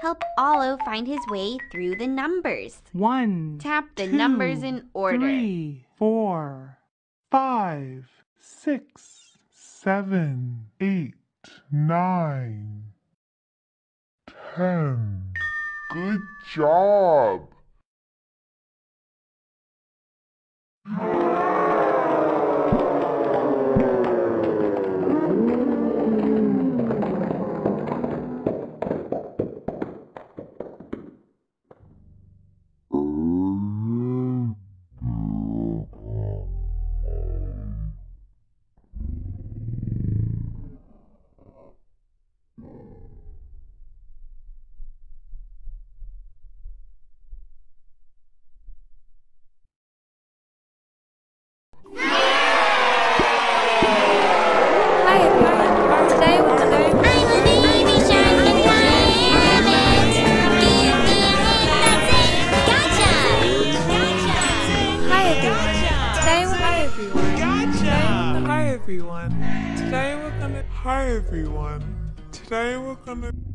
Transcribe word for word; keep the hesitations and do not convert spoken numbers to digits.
help Olo find his way through the numbers. One. Tap the two, numbers in order. Three, four, five, six, seven, eight, nine, ten. Good job! Everyone. Today we're gonna Hi everyone. Today we're gonna